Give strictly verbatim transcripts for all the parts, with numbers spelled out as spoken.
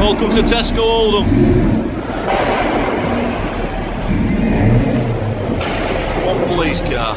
Welcome to Tesco Oldham. One police car.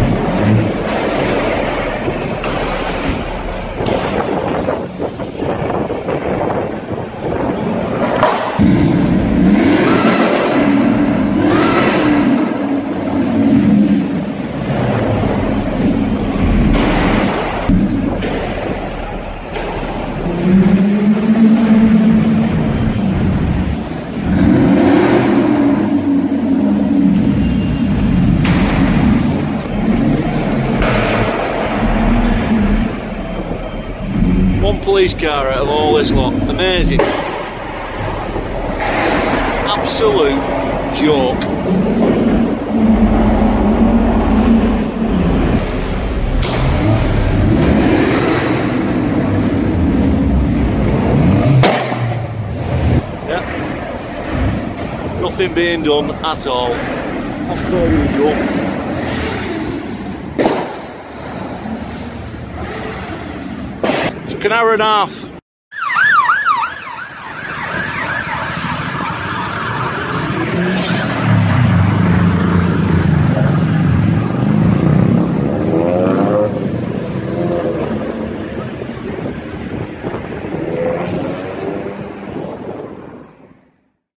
One police car out of all this lot. Amazing. Absolute joke. Yeah. Nothing being done at all. Absolutely joke. Took an hour and a half